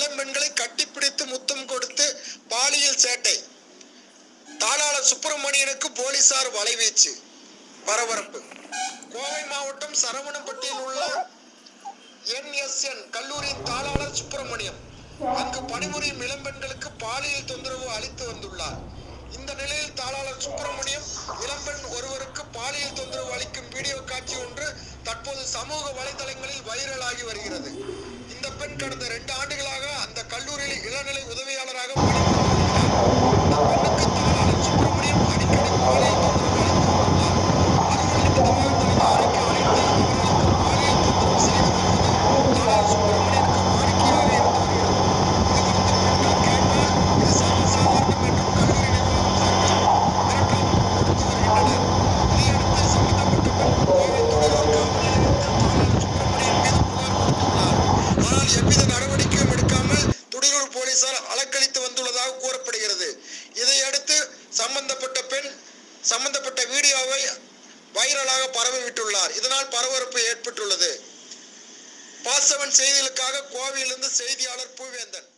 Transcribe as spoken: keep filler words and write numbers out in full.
இளம்பெண்களை கட்டிப்பிடித்து முத்தம் கொடுத்து பாலியல் சேட்டை. தாளாளர் சுப்பிரமணியனுக்கு போலீசார் வலைவீச்சு. பரபரப்பு. கோவை மாவட்டம் சரவணம்பட்டியில் உள்ள என் எஸ் என் கல்லூரியின் தாளாளர் சுப்பிரமணியம் அங்கு பணிபுரியும் இளம்பெண்களுக்கு பாலியல் தொந்தரவு அளித்து வந்துள்ளார். இந்த நிலையில் தாளாளர் சுப்பிரமணியம் இளம்பெண் ஒருவருக்கு பாலியல் தொந்தரவு அளிக்கும் வீடியோ காட்சி ஒன்று தற்போது சமூக வலைதளங்களில் வைரலாகி வருகிறது. இந்த பெண் கடந்த இரண்டு ஆண்டுகளாக அந்த கல்லூரியில் இளநிலை உதவியாளராக பணிபுரிகிறார். தாளாளர் சுப்பிரமணியம் அடிக்கடி பாலியல் தொந்தரவு அளித்து வந்துள்ளார். அலுவல் நிமித்தமாக தனது அறைக்கு அழைத்து அவர்களுக்கு பாலியல் தொந்தரவு செய்து வருவது தாளாளர் சுப்பிரமணியனுக்கு வாடிக்கையாக இருந்து வருகிறது. இது குறித்து பெண்கள் கேட்டால் இது சர்வசாதாரணம் என்றும் கல்லூரி எவ்வித நடவடிக்கையும் எடுக்காமல் துடியூர் போலீசார் அலக்களித்து வந்துள்ளதாக கூறப்படுகிறது. இதையடுத்து சம்பந்தப்பட்ட பெண் சம்பந்தப்பட்ட வீடியோவை வைரலாக பரவிவிட்டுள்ளார். இதனால் பரபரப்பு ஏற்பட்டுள்ளது. பாசவன் செய்திகளுக்காக கோவையிலிருந்து செய்தியாளர் பூவேந்தன்.